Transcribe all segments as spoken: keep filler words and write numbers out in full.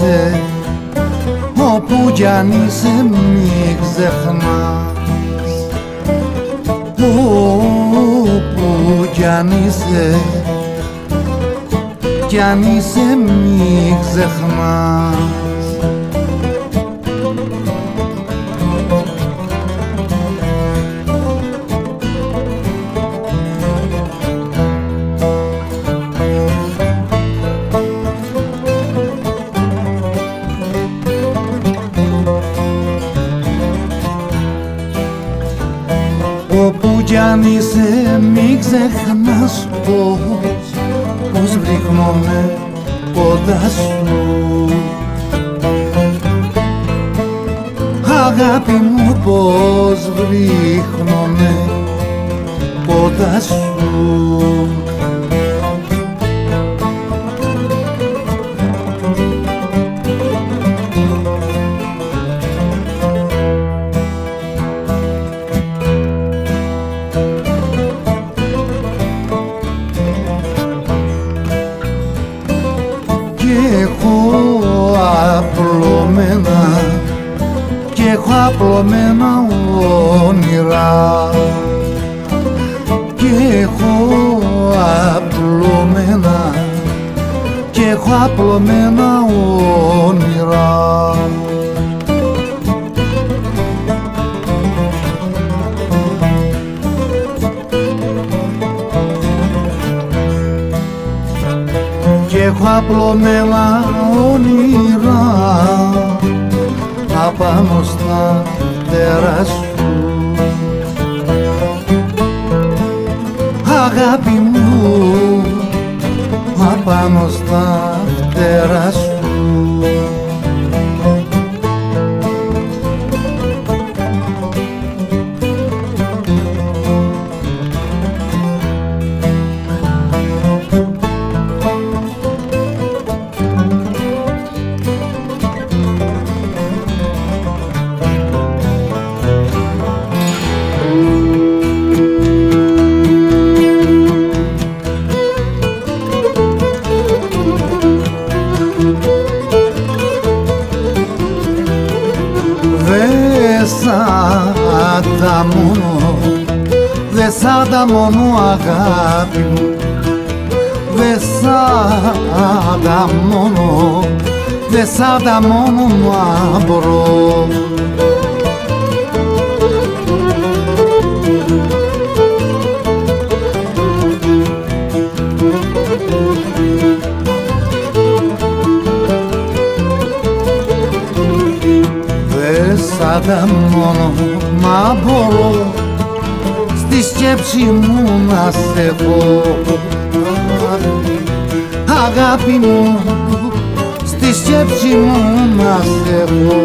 είσαι, όπου κι αν είσαι μη ξεχνάς. Όπου κι αν είσαι, κι αν είσαι μη ξεχνάς. Όπου κι αν είσαι μη ξεχνάς πως, πως βρίσκομαι κοντά σου. Αγάπη μου, πως βρίσκομαι κοντά σου. Κι έχω απλωμένα, κι έχω απλωμένα όνειρα, κι έχω απλωμένα, κι έχω απλωμένα όνειρα. Κι έχω απλωμένα όνειρα απάνω στα φτερά σου. Αγάπη μου, απάνω στα φτερά σου. Δε σαν τα μόνο, δε σαν τα μόνο αγάπη μου, δε σαν τα μόνο, δε σαν τα μόνο μαύρο. Σαν τα μόνο, μα μπορώ στη σκέψη μου να σε έχω. Αγάπη μου, στη σκέψη μου να σε έχω.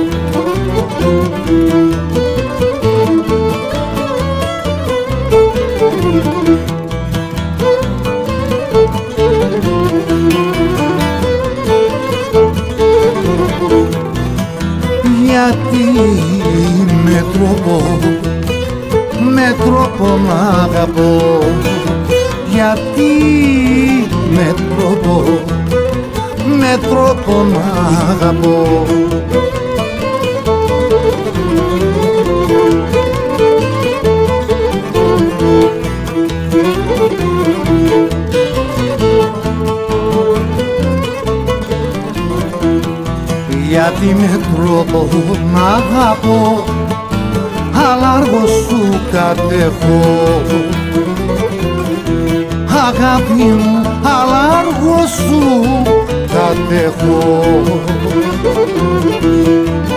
Γιατί με τρόπο, με τρόπο να αγαπώ, γιατί με τρόπο, με τρόπο να αγαπώ. Γιατί με τρόπο να αγαπώ, αλλά αργό σου κατέχω. Αγάπη μου, αλλά αργό σου κατέχω.